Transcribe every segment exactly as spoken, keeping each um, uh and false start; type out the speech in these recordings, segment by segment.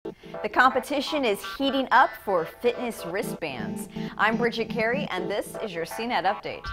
The competition is heating up for fitness wristbands. I'm Bridget Carey, and this is your C net Update.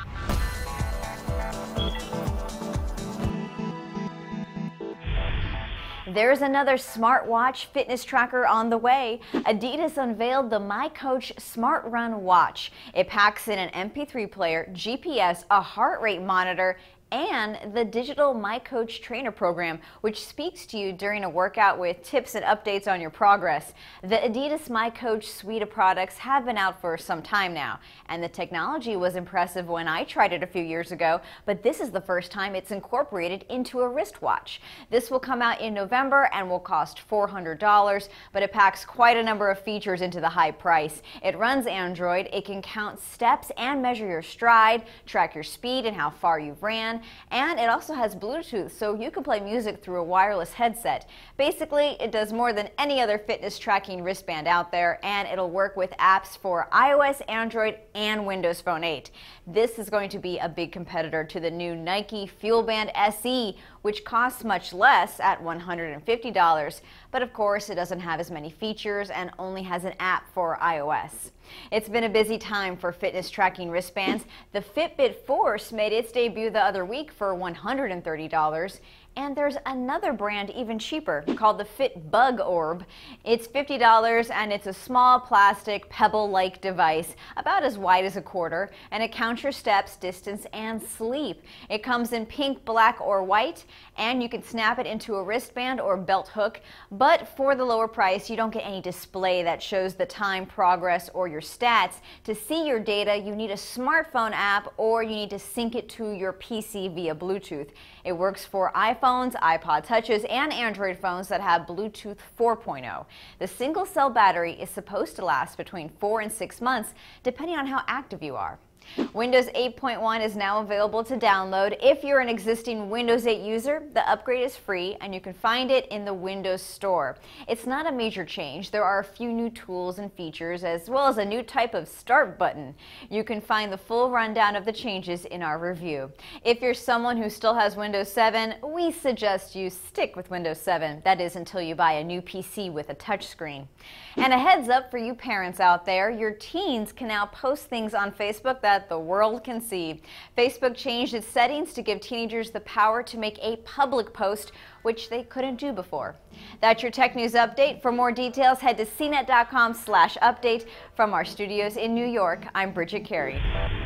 There's another smartwatch fitness tracker on the way. Adidas unveiled the miCoach Smart Run watch. It packs in an M P three player, G P S, a heart rate monitor, and the digital miCoach trainer program, which speaks to you during a workout with tips and updates on your progress. The Adidas miCoach suite of products have been out for some time now, and the technology was impressive when I tried it a few years ago, but this is the first time it's incorporated into a wristwatch. This will come out in November and will cost four hundred dollars, but it packs quite a number of features into the high price. It runs Android, it can count steps and measure your stride, track your speed and how far you've ran, and it also has Bluetooth, so you can play music through a wireless headset. Basically, it does more than any other fitness tracking wristband out there, and it'll work with apps for iOS, Android, and Windows Phone eight. This is going to be a big competitor to the new Nike FuelBand S E, which costs much less at one hundred fifty dollars. But of course, it doesn't have as many features and only has an app for iOS. It's been a busy time for fitness tracking wristbands. The Fitbit Force made its debut the other week for one hundred thirty dollars. And there's another brand even cheaper called the FitBug Orb. It's fifty dollars and it's a small plastic pebble-like device about as wide as a quarter, and it counts your steps, distance, and sleep. It comes in pink, black, or white, and you can snap it into a wristband or belt hook. But for the lower price, you don't get any display that shows the time, progress, or your stats. To see your data, you need a smartphone app or you need to sync it to your P C via Bluetooth. It works for iPhones, iPod Touches, and Android phones that have Bluetooth four point oh. The single-cell battery is supposed to last between four and six months, depending on how active you are. Windows eight point one is now available to download. If you're an existing Windows eight user, the upgrade is free and you can find it in the Windows Store. It's not a major change. There are a few new tools and features as well as a new type of start button. You can find the full rundown of the changes in our review. If you're someone who still has Windows seven, we suggest you stick with Windows seven. That is until you buy a new P C with a touchscreen. And a heads up for you parents out there, your teens can now post things on Facebook that the world can see. Facebook changed its settings to give teenagers the power to make a public post, which they couldn't do before. That's your tech news update. For more details, head to C net dot com slash update. From our studios in New York, I'm Bridget Carey.